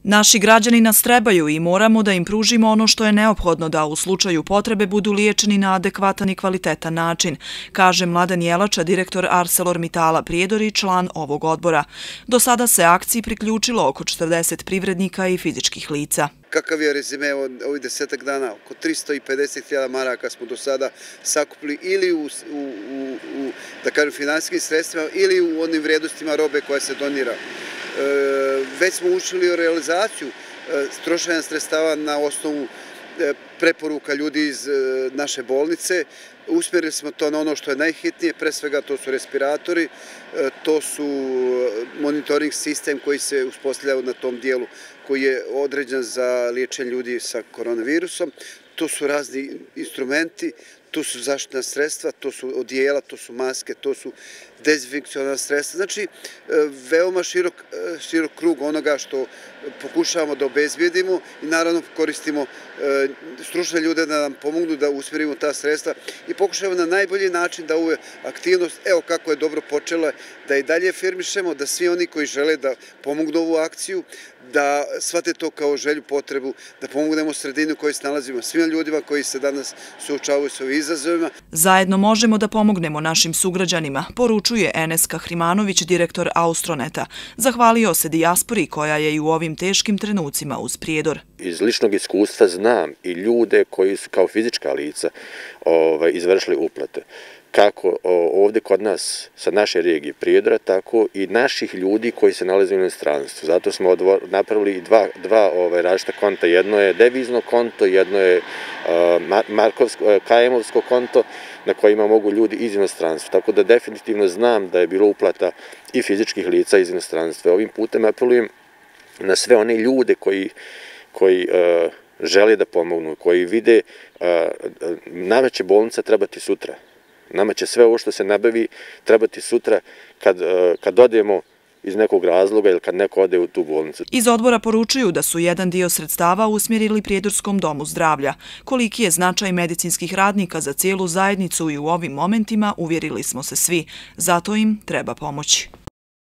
Naši građani nas trebaju i moramo da im pružimo ono što je neophodno da u slučaju potrebe budu liječeni na adekvatan i kvalitetan način, kaže Mladen Jelača, direktor ArcelorMittala Prijedor i član ovog odbora. Do sada se akciji priključilo oko 40 privrednika i fizičkih lica. Kakav je rezime ovih 10 dana? Oko 350.000 maraka smo do sada sakupili ili u da kažem, finansijskim sredstvima ili u onim vrijednostima robe koja se donira. Već smo učili o realizaciju trošenja sredstava na osnovu preporuka ljudi iz naše bolnice. Usmjerili smo to na ono što je najhitnije, pre svega to su respiratori, to su monitoring sistem koji se uspostavljaju na tom dijelu koji je određen za liječenje ljudi sa koronavirusom, to su razni instrumenti, to su zaštitna sredstva, to su odijela, to su maske, to su dezinfekciona sredstva. Znači, veoma širok krug onoga što pokušavamo da obezbijedimo i naravno koristimo stručne ljude da nam pomognu da usmjerimo ta sredstva i pokušavamo na najbolji način da ovu aktivnost, evo kako je dobro počela, da i dalje firmišemo, da svi oni koji žele da pomognu ovu akciju, da shvate to kao želju, potrebu, da pomognemo sredinu u kojoj se nalazimo, svim ljudima koji se danas suočavaju s ovim izazovima. Zajedno možemo da pomognemo našim sugrađanima, poručuje Enes Kahrimanović, direktor Austroneta. Zahvalio se dijaspori koja je i u ovim teškim trenucima uz Prijedor. Iz ličnog iskustva znam i ljude koji su kao fizička lica izvršili uplate. Kako ovdje kod nas sa naše regije Prijedora, tako i naših ljudi koji se nalaze u inostranstvu. Zato smo napravili dva različita konta. Jedno je devizno konto, jedno je KM-ovsko konto na kojima mogu ljudi iz inostranstva. Tako da definitivno znam da je bilo uplata i fizičkih lica iz inostranstva. Ovim putem apelujem na sve one ljude koji žele da pomognu, koji vide nama će bolnica trebati sutra. Nama će sve ovo što se nabavi trebati sutra kad odemo iz nekog razloga ili kad neko ode u tu bolnicu. Iz odbora poručuju da su jedan dio sredstava usmjerili Prijedorskom domu zdravlja. Koliki je značaj medicinskih radnika za cijelu zajednicu i u ovim momentima uvjerili smo se svi. Zato im treba pomoći.